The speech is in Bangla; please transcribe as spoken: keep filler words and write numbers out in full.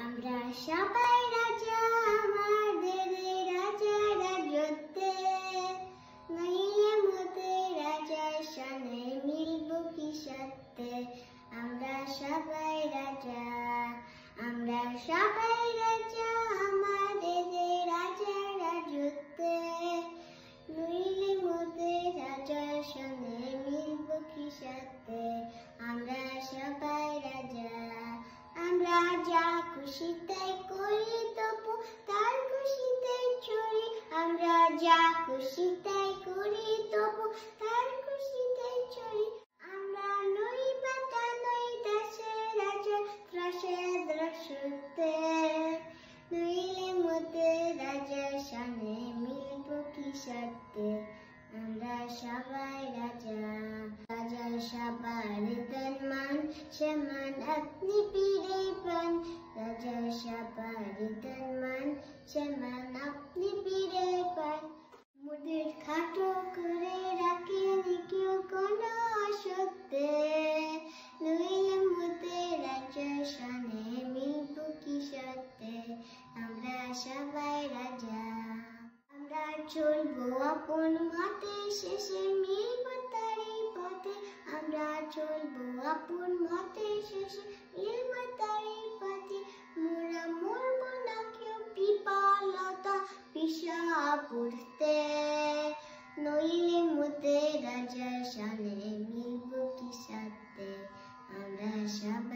আমরা সবাই রাজা আমাদের রাজা রাজত্বে, নইলে মতে রাজার শানে মিলব কি সত্যে। আমরা সবাই রাজা, আমরা সবাই রাজা আমাদের রাজা রাজত্বে, নইলে মতে রাজার শানে মিলব কি সত্যে। আমরা সবাই রাজা, আমরা যা খুশি তাই করি তবু তার খুশিতে চড়ি। আমরা যা খুশি তাই করি তবু তার খুশিতে চড়ি। আমরা নই বাটা নই দাসে রাজা ত্রাসে দ্রাসতে, নইলে মতে রাজার শানে মিলব কি সত্যে। আমরা সবাই রাজা, রাজার সবার দেন মান সমান আপনি পীরে প্রাণ। রাজার সবার দেন মান সমান আপনি পীরে প্রাণ। মোদের খাটো করে রাখেনি কেউ কোনো অসত্যে, নইলে মতে রাজার শানে মিলব কি সত্যে। আমরা সবাই রাজা, আমরা চলবো আপন মতে শেষে মিলব তারই পথে। আমরা চলবো আপন মতে শেষে মিলব তারই পথে। মোরা মরব না কেউ পিপালতা পিসা পড়তে, নইলে মতে রাজার শানে মিলব কি সত্যে। আমরা সবাই